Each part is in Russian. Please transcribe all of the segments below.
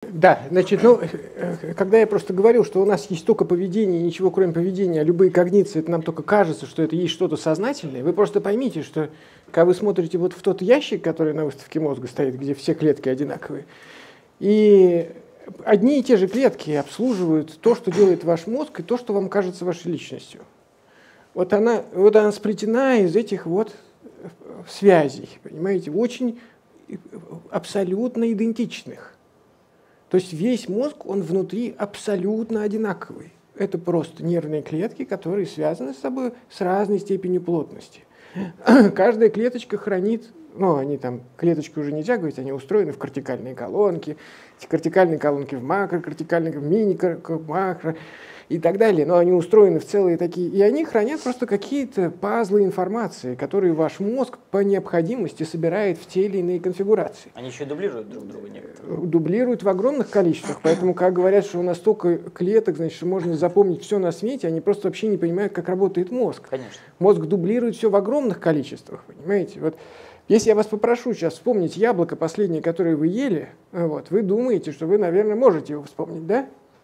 Да, значит, ну, когда я просто говорил, что у нас есть только поведение, ничего кроме поведения, а любые когниции, это нам только кажется, что это есть что-то сознательное, вы просто поймите, что когда вы смотрите вот в тот ящик, который на выставке мозга стоит, где все клетки одинаковые, и одни и те же клетки обслуживают то, что делает ваш мозг, и то, что вам кажется вашей личностью. Вот она сплетена из этих вот связей, понимаете, очень абсолютно идентичных. То есть весь мозг, он внутри абсолютно одинаковый. Это просто нервные клетки, которые связаны с собой с разной степенью плотности. Каждая клеточка хранит, ну, они там, клеточки уже нельзя говорить, они устроены в кортикальные колонки, эти кортикальные колонки в макрокортикальные, в мини-макро и так далее. Но они устроены в целые такие, и они хранят просто какие-то пазлы информации, которые ваш мозг по необходимости собирает в те или иные конфигурации. Они еще дублируют друг друга некоторые? Дублируют в огромных количествах, поэтому, как говорят, что у нас столько клеток, значит, можно запомнить все на свете, они просто вообще не понимают, как работает мозг. Конечно. Мозг дублирует все в огромных количествах, понимаете? Вот, если я вас попрошу сейчас вспомнить яблоко последнее, которое вы ели, вот, вы думаете, что вы, наверное, можете его вспомнить, да?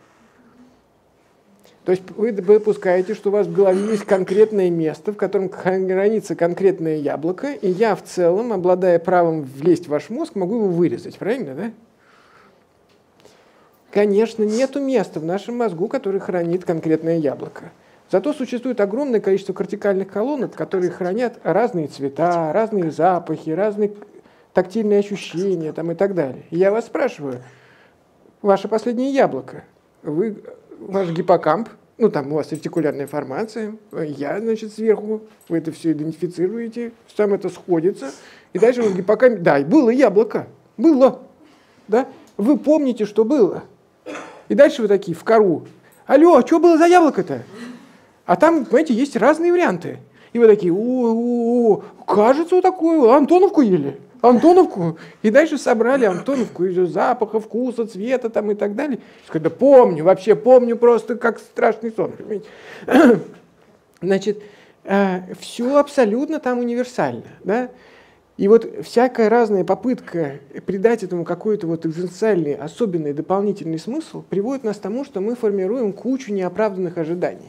То есть вы допускаете, что у вас в голове есть конкретное место, в котором хранится конкретное яблоко, и я в целом, обладая правом влезть в ваш мозг, могу его вырезать, правильно, да? Конечно, нету места в нашем мозгу, который хранит конкретное яблоко. Зато существует огромное количество кортикальных колонок, которые хранят разные цвета, разные запахи, разные тактильные ощущения там, и так далее. И я вас спрашиваю, ваше последнее яблоко, ваш гиппокамп, ну там у вас ретикулярная формация, я, значит, сверху, вы это все идентифицируете, там это сходится, и дальше в гиппокампе, да, было яблоко, было, да, вы помните, что было. И дальше вы такие в кору, алло, а что было за яблоко-то? А там, понимаете, есть разные варианты. И вы такие, кажется, вот такую Антоновку ели. Антоновку. И дальше собрали Антоновку из запаха, вкуса, цвета там, и так далее. Когда помню, вообще помню просто как страшный сон. Понимаете? Значит, все абсолютно там универсально. Да? И вот всякая разная попытка придать этому какой-то вот экзистенциальный, особенный, дополнительный смысл приводит нас к тому, что мы формируем кучу неоправданных ожиданий.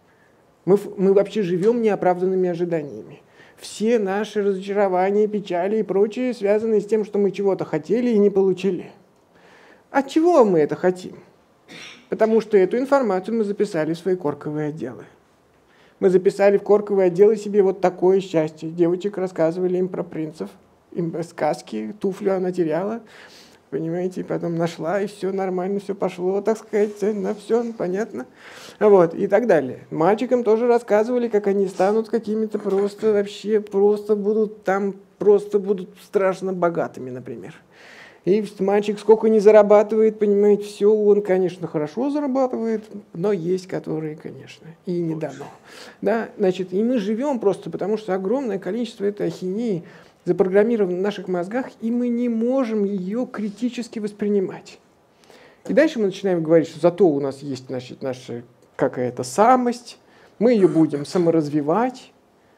Мы вообще живем неоправданными ожиданиями. Все наши разочарования, печали и прочее связаны с тем, что мы чего-то хотели и не получили. От чего мы это хотим? Потому что эту информацию мы записали в свои корковые отделы. Мы записали в корковые отделы себе вот такое счастье. Девочек рассказывали им про принцев, им сказки, туфлю она теряла. Понимаете, и потом нашла, и все нормально, все пошло, так сказать, на все, понятно. Вот, и так далее. Мальчикам тоже рассказывали, как они станут какими-то просто вообще, просто будут страшно богатыми, например. И мальчик сколько не зарабатывает, понимаете, все, он, конечно, хорошо зарабатывает, но есть которые, конечно, и не дано. Да, значит, и мы живем просто потому, что огромное количество этой ахинеи запрограммировано в наших мозгах, и мы не можем ее критически воспринимать. И дальше мы начинаем говорить, что зато у нас есть, значит, наша какая-то самость, мы ее будем саморазвивать.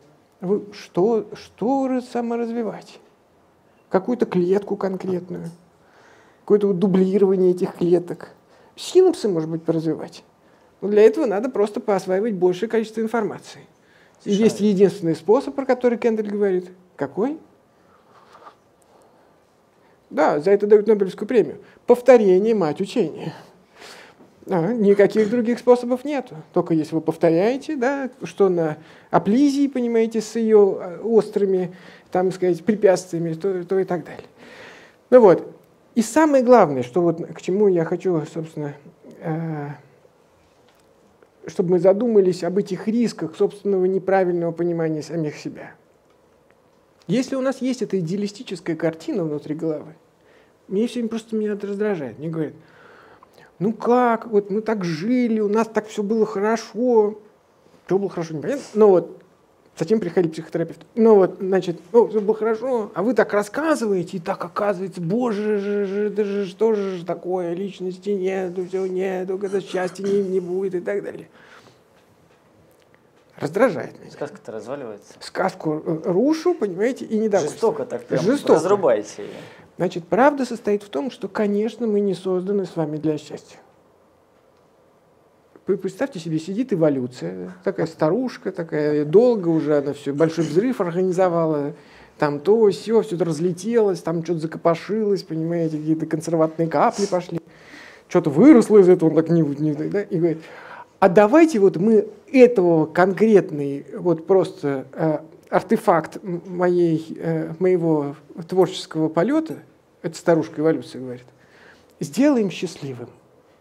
Что саморазвивать? Какую-то клетку конкретную, какое-то дублирование этих клеток. Синапсы, может быть, поразвивать. Но для этого надо просто поосваивать большее количество информации. И есть единственный способ, про который Кендель говорит. Какой? Да, за это дают Нобелевскую премию. Повторение – мать учения. Никаких других способов нету. Только если вы повторяете, да, что на Аплизии, понимаете, с ее острыми, там, сказать, препятствиями, то и так далее. Ну вот. И самое главное, что вот к чему я хочу, собственно, чтобы мы задумались об этих рисках собственного неправильного понимания самих себя. Если у нас есть эта идеалистическая картина внутри головы, меня это раздражает. Мне говорят, ну как, вот мы так жили, у нас так все было хорошо. Что было хорошо, непонятно. Но вот затем приходили психотерапевты. Ну вот, значит, все было хорошо, а вы так рассказываете, и так оказывается, боже, это же что же такое, личности нету, все нету, когда счастья не будет и так далее. Раздражает меня. Сказка-то разваливается. Сказку рушу, понимаете, и недовольство. Жестоко так прям разрубаете ее. Значит, правда состоит в том, что, конечно, мы не созданы с вами для счастья. Вы представьте себе, сидит эволюция, такая старушка, такая долго уже, она все, большой взрыв организовала, там то, все это разлетелось, там что-то закопошилось, понимаете, какие-то консерватные капли пошли, что-то выросло из этого, он так да, и говорит, а давайте вот мы этого конкретный, вот просто артефакт моего творческого полета, это старушка эволюция говорит, сделаем счастливым.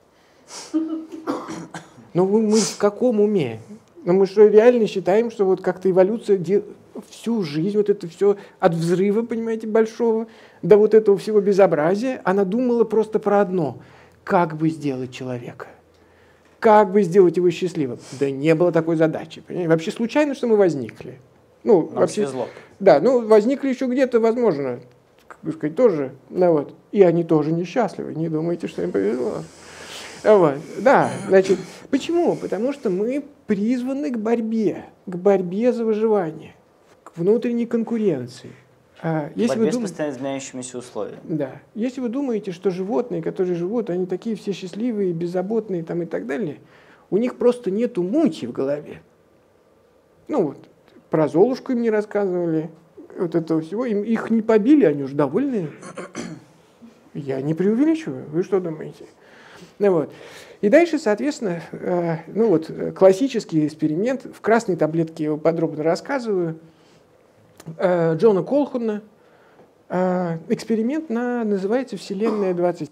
Но мы в каком уме? Но мы что, реально считаем, что вот как-то эволюция всю жизнь, вот это все от взрыва, понимаете, большого, до вот этого всего безобразия, она думала просто про одно. Как бы сделать человека? Как бы сделать его счастливым? Да не было такой задачи. Понимаете? Вообще случайно, что мы возникли. Ну, Нам вообще, свезло. Да, ну, возникли еще где-то, возможно, как сказать, тоже. Ну, вот. И они тоже несчастливы. Не думайте, что им повезло. Вот. Да, значит, почему? Потому что мы призваны к борьбе за выживание, к внутренней конкуренции. Борьбе с постоянно изменяющимися условиями. Да. Если вы думаете, что животные, которые живут, они такие все счастливые, беззаботные там, и так далее, у них просто нету мути в голове. Ну вот, про Золушку им не рассказывали, вот этого всего. Их не побили, они уже довольны. Я не преувеличиваю. Вы что думаете? Ну, вот. И дальше, соответственно, ну вот, классический эксперимент, в красной таблетке я его подробно рассказываю, Джона Колхуна, эксперимент называется «Вселенная 25».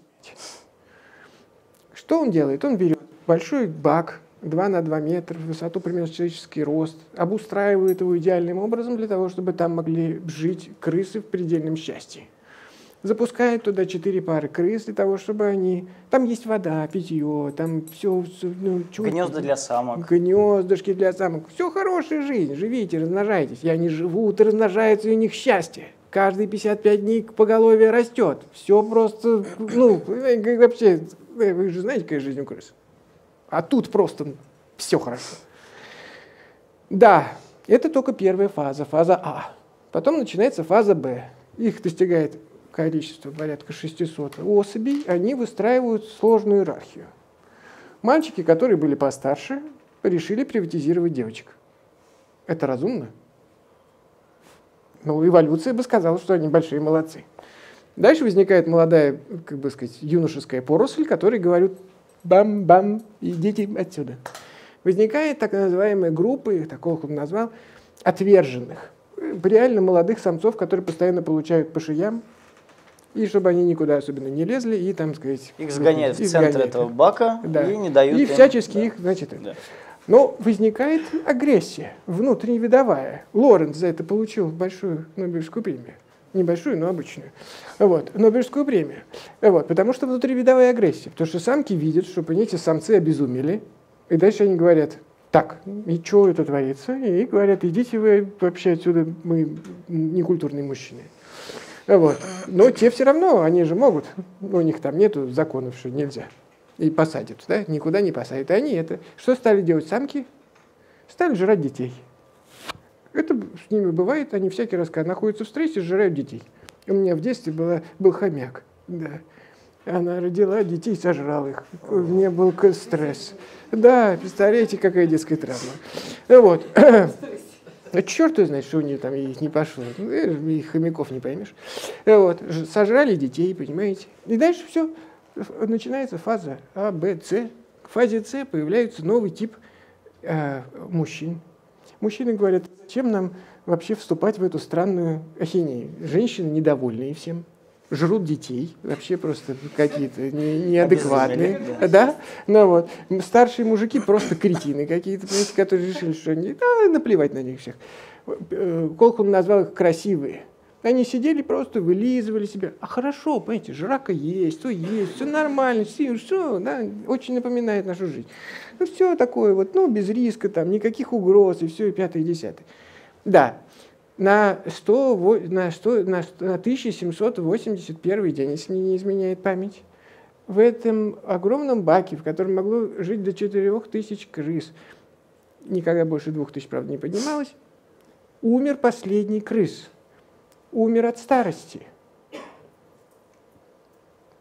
Что он делает? Он берет большой бак, 2 на 2 метра, в высоту примерно человеческий рост, обустраивает его идеальным образом для того, чтобы там могли жить крысы в предельном счастье. Запускает туда 4 пары крыс для того, чтобы они... Там есть вода, питье, там все... Ну, гнезда для самок. Гнездышки для самок. Все хорошая жизнь. Живите, размножайтесь. И они живут и размножаются, и у них счастье. Каждые 55 дней поголовье растет. Все просто... Ну, вообще... Вы же знаете, какая жизнь у крыс. А тут просто все хорошо. Да, это только первая фаза, фаза А. Потом начинается фаза Б. Их достигает количество порядка 600 особей, они выстраивают сложную иерархию. Мальчики, которые были постарше, решили приватизировать девочек. Это разумно? Ну, эволюция бы сказала, что они большие молодцы. Дальше возникает молодая, как бы сказать, юношеская поросль, которая говорит «бам-бам, идите отсюда». Возникает так называемая группа, их такого он назвал, отверженных. Реально молодых самцов, которые постоянно получают по шеям, и чтобы они никуда особенно не лезли, и там, сказать... Их сгоняют в центр этого бака, да, и не дают и им... всячески да. их, значит... Да. Но возникает агрессия, внутренневидовая. Лоренц за это получил большую Нобелевскую премию. Небольшую, но обычную. Вот, Нобелевскую премию. Вот, потому что внутривидовая агрессия. Потому что самки видят, что, понимаете, самцы обезумели, и дальше они говорят... Так, и что это творится? И говорят, идите вы вообще отсюда, мы некультурные мужчины. Вот. Но те все равно, они же могут, у них там нету законов, что нельзя. И посадят, да? Никуда не посадят. И они это... Что стали делать самки? Стали жрать детей. Это с ними бывает, они всякий раз, когда находятся в стрессе, сжирают детей. У меня в детстве был хомяк, да. Она родила детей, сожрала их. У меня был стресс. Да, представляете, какая детская травма. Вот. Черт знает, что у нее там их не пошло. И хомяков не поймешь. Вот. Сожрали детей, понимаете. И дальше все. Начинается фаза А, Б, С. В фазе С появляется новый тип мужчин. Мужчины говорят, зачем нам вообще вступать в эту странную ахинею? Женщины недовольные всем. Жрут детей, вообще просто какие-то неадекватные. Да? Ну, вот. Старшие мужики просто кретины какие-то, понимаете, которые решили, что они, да, наплевать на них всех. Колхун назвал их красивые. Они сидели, просто вылизывали себя. А хорошо, понимаете, жрака есть, все нормально, все, да, очень напоминает нашу жизнь. Ну, все такое вот, ну, без риска, там, никаких угроз, и все, и 5-е, 10-е. Да. На 1781 день, если мне не изменяет память, в этом огромном баке, в котором могло жить до 4000 крыс, никогда больше 2000, правда, не поднималось, умер последний крыс. Умер от старости.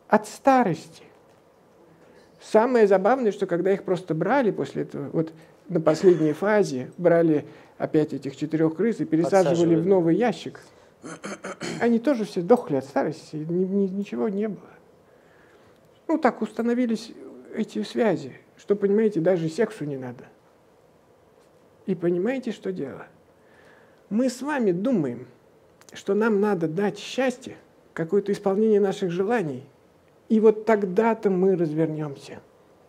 от старости. Самое забавное, что когда их просто брали после этого, вот на последней фазе, брали опять этих 4 крыс и пересаживали в новый ящик, они тоже все дохли от старости, ничего не было. Ну, так установились эти связи, что, понимаете, даже сексу не надо. И понимаете, что дело? Мы с вами думаем, что нам надо дать счастье, какое-то исполнение наших желаний, и вот тогда-то мы развернемся.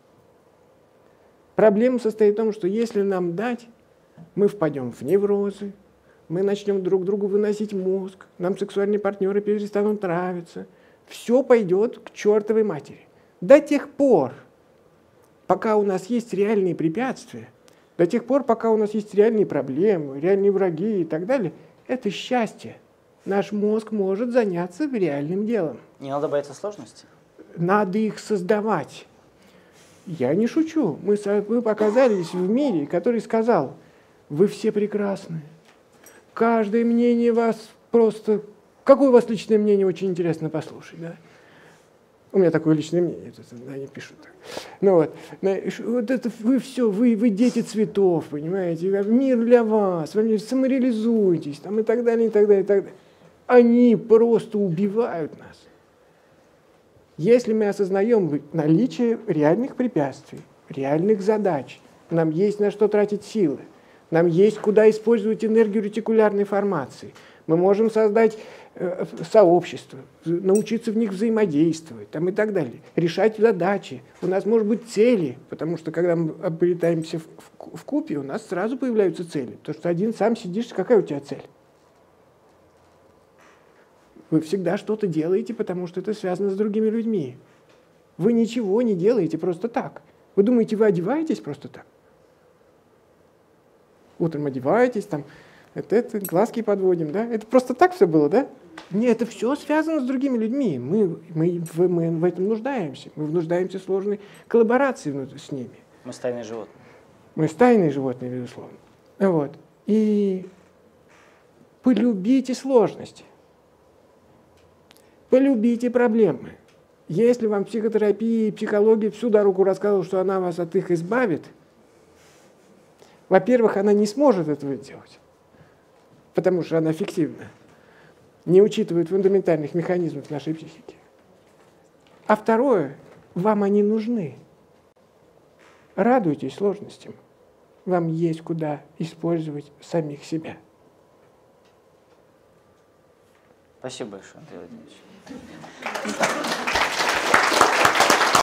Проблема состоит в том, что если нам дать, мы впадем в неврозы, мы начнем друг другу выносить мозг, нам сексуальные партнеры перестанут нравиться. Все пойдет к чертовой матери. До тех пор, пока у нас есть реальные препятствия, до тех пор, пока у нас есть реальные проблемы, реальные враги и так далее, это счастье. Наш мозг может заняться реальным делом. Не надо бояться сложностей? Надо их создавать. Я не шучу. Мы показались в мире, который сказал: вы все прекрасны. Каждое мнение вас просто... Какое у вас личное мнение, очень интересно послушать. Да? У меня такое личное мнение, они пишут так. Ну вот это вы все, вы дети цветов, понимаете? Мир для вас, вы самореализуйтесь, там, и так далее, и так далее, и так далее. Они просто убивают нас. Если мы осознаем наличие реальных препятствий, реальных задач, нам есть на что тратить силы, нам есть куда использовать энергию ретикулярной формации, мы можем создать сообщества, научиться в них взаимодействовать там, и так далее, решать задачи. У нас может быть цели, потому что когда мы обретаемся в купе, у нас сразу появляются цели. Потому что один сам сидишь, какая у тебя цель? Вы всегда что-то делаете, потому что это связано с другими людьми. Вы ничего не делаете просто так. Вы думаете, вы одеваетесь просто так? Утром одеваетесь, там, это глазки подводим, да? Это просто так все было, да? Нет, это все связано с другими людьми. Мы в этом нуждаемся. Мы нуждаемся в сложной коллаборации с ними. Мы стайные животные. Мы стайные животные, безусловно. Вот. И полюбите сложности. Полюбите проблемы. Если вам психотерапия и психология всю дорогу рассказывала, что она вас от их избавит, во-первых, она не сможет этого делать, потому что она фиктивна, не учитывает фундаментальных механизмов нашей психики. А второе, вам они нужны. Радуйтесь сложностям. Вам есть куда использовать самих себя. Спасибо большое, Андрей Владимирович.